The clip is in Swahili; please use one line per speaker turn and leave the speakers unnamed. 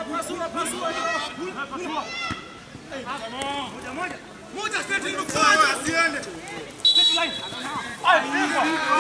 Moja straight in the corner. Asiende. Straight line.